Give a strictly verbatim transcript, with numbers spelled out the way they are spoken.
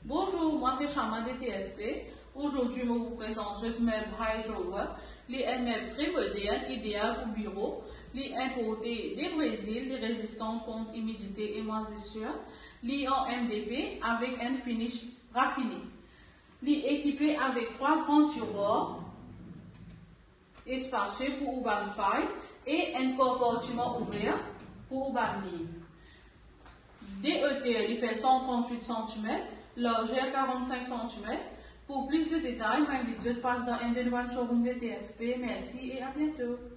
Bonjour, moi c'est Chama de T F P. Aujourd'hui, je vous présente le meuble High Rover. Il est un meuble très moderne, idéal pour bureau. Il est importé du Brésil, il est résistant contre humidité et moisissure. Il est en M D P avec un finish raffiné. Il est équipé avec trois grands tiroirs espacés pour une faille et un compartiment ouvert pour une ligne. D E T, il fait cent trente-huit centimètres, largeur quarante-cinq centimètres. Pour plus de détails, je vous invite à passer dans un de nos showrooms de T F P. Merci et à bientôt.